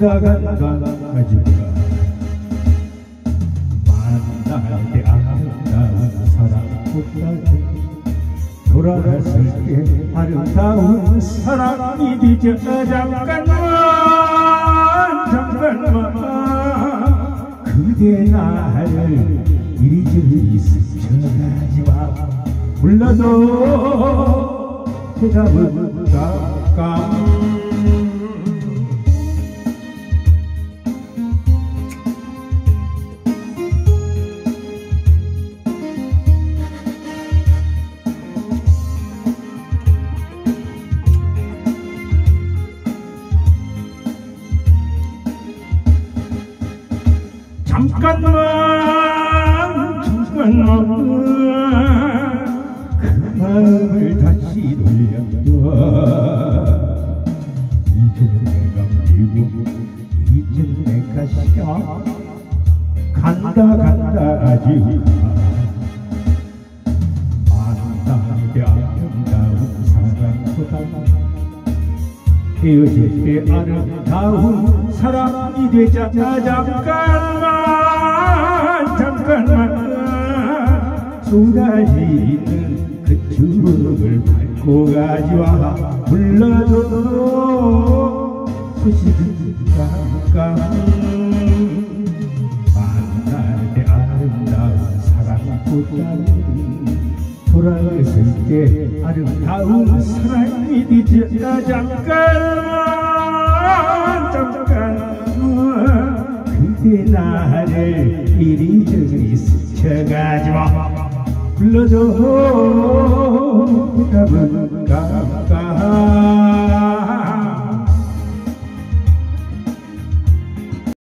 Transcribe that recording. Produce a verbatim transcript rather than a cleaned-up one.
간다 간다 가지마 만날 때 아름다운 사랑보다 돌아갔을 때 아름다운 사랑이 뒤져 잠깐만 잠깐만 그대 나를 이리저리 스쳐가지마 불러도 대답은 깜깜 잠깐만 잠깐만 그 마음을 다시 돌려줘 이제는 내가 밀고 이제는 내가 쉬어 간다 간다 아직 만나게 아름다운 사랑보다 헤어질 때 아름다운 사랑이 되자 잠깐만 잠깐만 쏟아지는 그 추억을 밟고 가지마 불러줘도 소식은 깜깜 만날 때 아름다운 사랑보다는 돌아갔을 때 아름다운 사랑이 뒤져 잠깐만 잠깐만 그대 나를 이리저리 스쳐가지마 불러줘